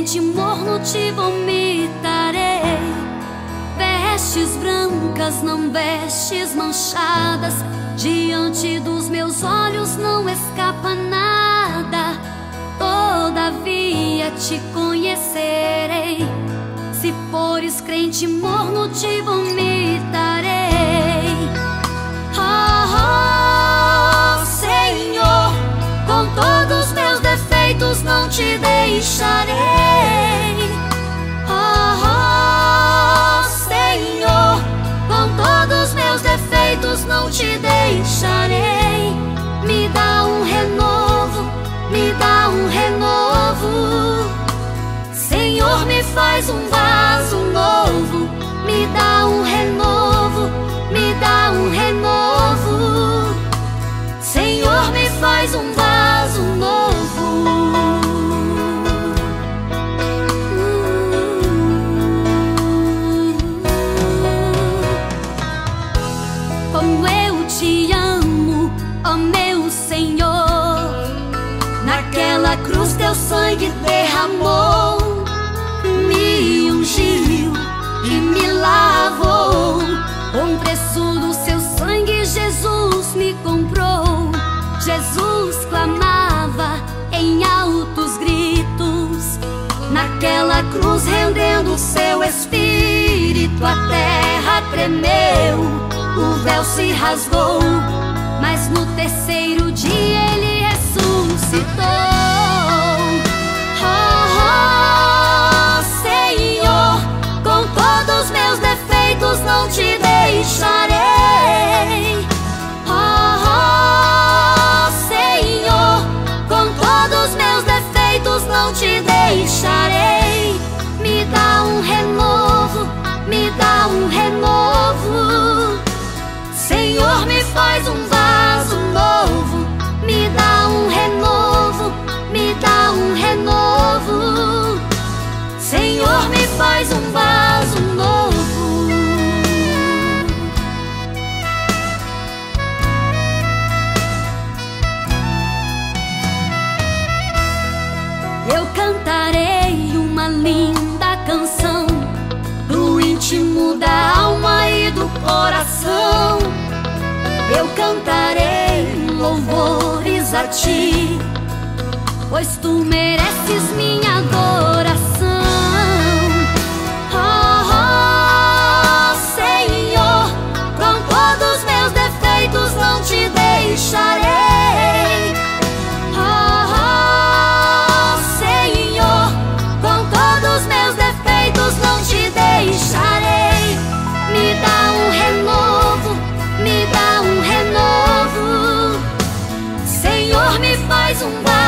crente morno te vomitarei. Vestes brancas, não vestes manchadas, diante dos meus olhos não escapa nada. Todavia te conhecerei. Se fores crente morno te vomitarei. Oh, Senhor, com todos meus defeitos não te deixarei. Oh, Senhor, com todos meus defeitos não te deixarei. Me dá um renovo, me dá um renovo. Senhor, me faz um vaso novo. Me dá um renovo, me dá um renovo. Senhor, me faz um vaso novo. Como eu te amo, ó meu Senhor. Naquela cruz teu sangue derramou, me ungiu e me lavou. Com o preço do seu sangue Jesus me comprou. Jesus clamava em altos gritos, naquela cruz rendendo o seu espírito. A terra tremeu, o véu se rasgou, mas no terceiro dia ele ressuscitou. Oh, Senhor, com todos meus defeitos não te deixarei. Oh, Senhor, com todos meus defeitos não te deixarei. Me dá um renovo, me dá um renovo. Senhor, me faz um vaso novo. Me dá um renovo, me dá um renovo. Senhor, me faz um vaso novo. Eu cantarei uma linda canção, do íntimo da alma e do coração. Eu cantarei louvores a ti, pois tu mereces minha adoração. Oh, Senhor, com todos meus defeitos não te deixarei. Oh, Senhor, com todos meus defeitos não te deixarei. Me dá um renovo, me dá um renovo. Senhor, me faz um vaso